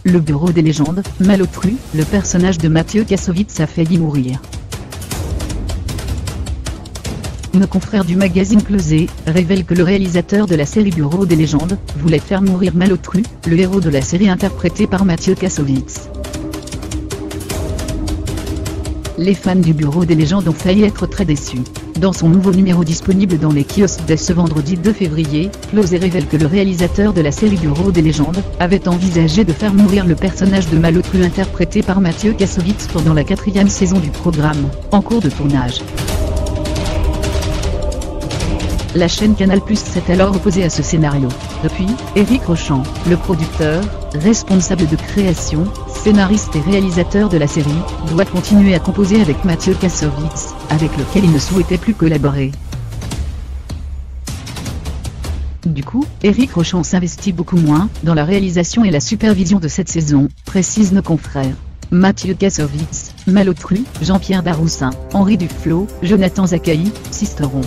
Le bureau des légendes, Malotru, le personnage de Mathieu Kassovitz a failli mourir. Nos confrères du magazine Closé révèlent que le réalisateur de la série Bureau des légendes voulait faire mourir Malotru, le héros de la série interprété par Mathieu Kassovitz. Les fans du Bureau des légendes ont failli être très déçus. Dans son nouveau numéro disponible dans les kiosques dès ce vendredi 2 février, Closé révèle que le réalisateur de la série Bureau des légendes avait envisagé de faire mourir le personnage de Malotru interprété par Mathieu Kassovitz pendant la 4e saison du programme, en cours de tournage. La chaîne Canal+ s'est alors opposée à ce scénario. Depuis, Éric Rochant, le producteur, responsable de création, scénariste et réalisateur de la série, doit continuer à composer avec Mathieu Kassovitz, avec lequel il ne souhaitait plus collaborer. Du coup, Éric Rochant s'investit beaucoup moins dans la réalisation et la supervision de cette saison, précisent nos confrères. Mathieu Kassovitz, Malotru, Jean-Pierre Daroussin, Henri Duflo, Jonathan Zakaï, Sisteron,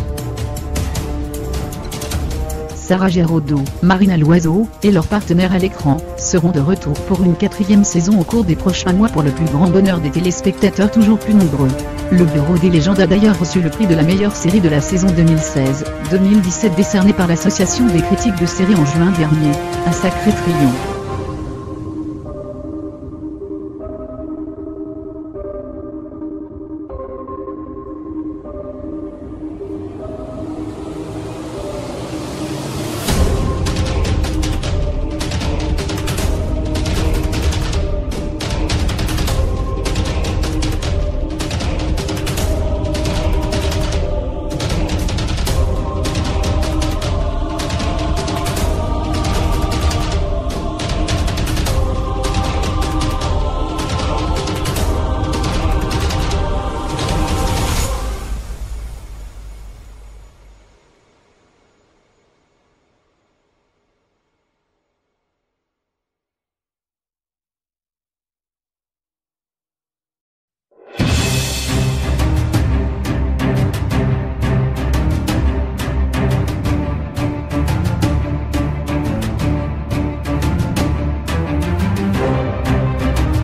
Sarah Géraudot, Marina Loiseau, et leurs partenaires à l'écran, seront de retour pour une 4e saison au cours des prochains mois pour le plus grand bonheur des téléspectateurs toujours plus nombreux. Le Bureau des légendes a d'ailleurs reçu le prix de la meilleure série de la saison 2016-2017 décerné par l'Association des critiques de séries en juin dernier. Un sacré triomphe.